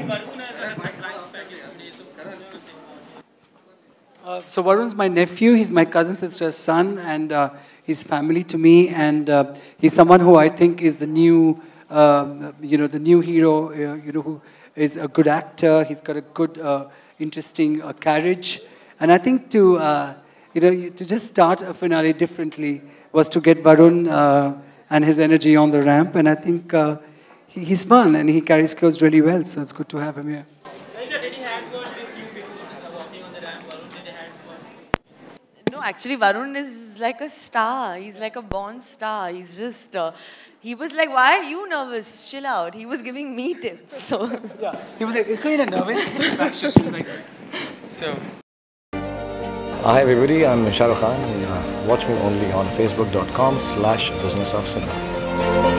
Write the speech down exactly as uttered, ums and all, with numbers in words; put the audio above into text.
Uh, so Varun's my nephew. He's my cousin sister's son, and uh, he's family to me. And uh, he's someone who I think is the new, um, you know, the new hero. Uh, you know, who is a good actor. He's got a good, uh, interesting uh, carriage. And I think to, uh, you know, to just start a finale differently was to get Varun uh, and his energy on the ramp. And I think uh, he, he's fun and he carries clothes really well. So it's good to have him here. No, actually, Varun is like a star. He's like a born star. He's just, uh, he was like, why are you nervous? Chill out. He was giving me tips. So yeah, he was like, is Kareena nervous? She was like, so. Hi everybody, I'm Shah Rukh Khan. Uh, watch me only on facebook dot com slash business of cinema.